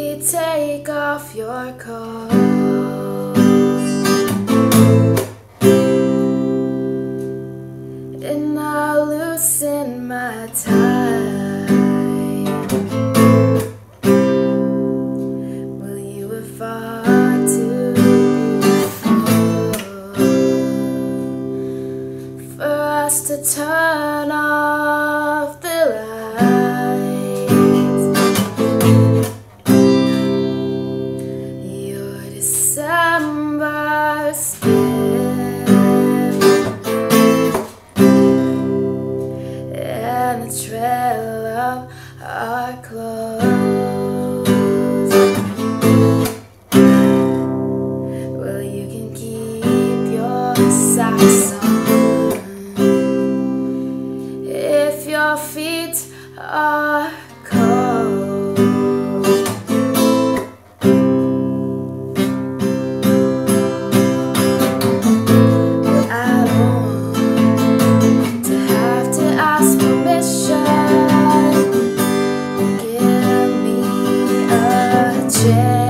Baby, take off your coat and I'll loosen my tie. Well, you were far too beautiful for us to turn off the lights. Your December spin and the trail of our clothes. Well, you can keep your socks on if your feet are cold. Well, I don't want to have to ask permission. Give me a chance.